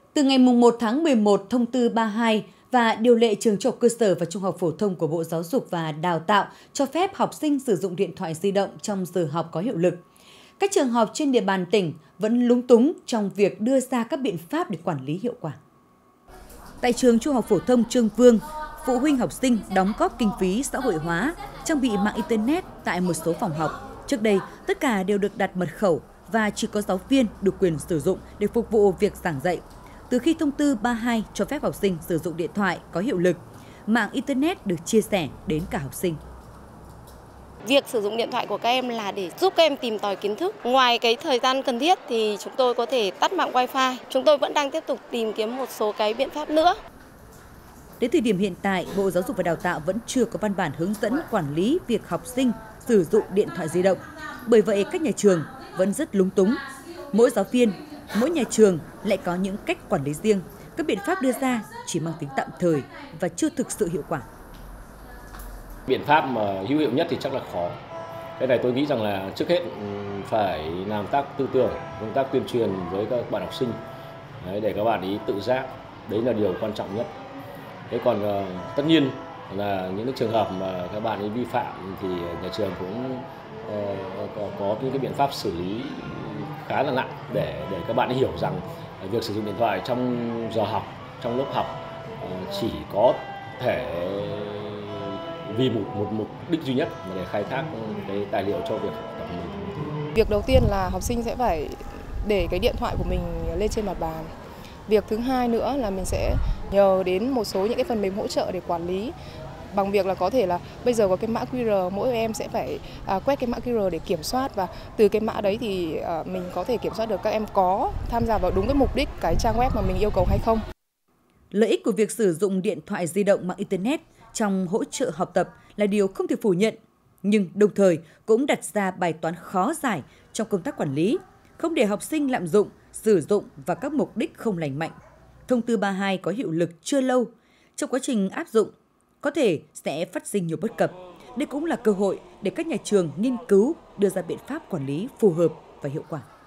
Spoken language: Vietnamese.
Từ ngày 1 tháng 11, Thông tư 32 và điều lệ trường trung học cơ sở và trung học phổ thông của Bộ Giáo dục và Đào tạo cho phép học sinh sử dụng điện thoại di động trong giờ học có hiệu lực. Các trường học trên địa bàn tỉnh vẫn lúng túng trong việc đưa ra các biện pháp để quản lý hiệu quả. Tại trường trung học phổ thông Trương Vương, phụ huynh học sinh đóng góp kinh phí xã hội hóa, trang bị mạng Internet tại một số phòng học. Trước đây, tất cả đều được đặt mật khẩu và chỉ có giáo viên được quyền sử dụng để phục vụ việc giảng dạy. Từ khi Thông tư 32 cho phép học sinh sử dụng điện thoại có hiệu lực, mạng Internet được chia sẻ đến cả học sinh. Việc sử dụng điện thoại của các em là để giúp các em tìm tòi kiến thức. Ngoài cái thời gian cần thiết thì chúng tôi có thể tắt mạng Wi-Fi. Chúng tôi vẫn đang tiếp tục tìm kiếm một số cái biện pháp nữa. Đến thời điểm hiện tại, Bộ Giáo dục và Đào tạo vẫn chưa có văn bản hướng dẫn quản lý việc học sinh sử dụng điện thoại di động. Bởi vậy, các nhà trường vẫn rất lúng túng. Mỗi giáo viên, mỗi nhà trường lại có những cách quản lý riêng. Các biện pháp đưa ra chỉ mang tính tạm thời và chưa thực sự hiệu quả. Biện pháp mà hữu hiệu nhất thì chắc là khó. Cái này tôi nghĩ rằng là trước hết phải làm tác tư tưởng, công tác tuyên truyền với các bạn học sinh để các bạn ý tự giác. Đấy là điều quan trọng nhất. Thế còn tất nhiên là những cái trường hợp mà các bạn ấy vi phạm thì nhà trường cũng có những cái biện pháp xử lý khá là nặng để các bạn ấy hiểu rằng việc sử dụng điện thoại trong giờ học, trong lớp học chỉ có thể vì một mục đích duy nhất là để khai thác cái tài liệu cho việc học tập của mình. Việc đầu tiên là học sinh sẽ phải để cái điện thoại của mình lên trên mặt bàn. Việc thứ hai nữa là mình sẽ nhờ đến một số những cái phần mềm hỗ trợ để quản lý, bằng việc là có thể là bây giờ có cái mã QR, mỗi em sẽ phải quét cái mã QR để kiểm soát, và từ cái mã đấy thì mình có thể kiểm soát được các em có tham gia vào đúng cái mục đích cái trang web mà mình yêu cầu hay không. Lợi ích của việc sử dụng điện thoại di động mạng Internet trong hỗ trợ học tập là điều không thể phủ nhận, nhưng đồng thời cũng đặt ra bài toán khó giải trong công tác quản lý, không để học sinh lạm dụng, sử dụng vào các mục đích không lành mạnh. Thông tư 32 có hiệu lực chưa lâu, trong quá trình áp dụng có thể sẽ phát sinh nhiều bất cập. Đây cũng là cơ hội để các nhà trường nghiên cứu đưa ra biện pháp quản lý phù hợp và hiệu quả.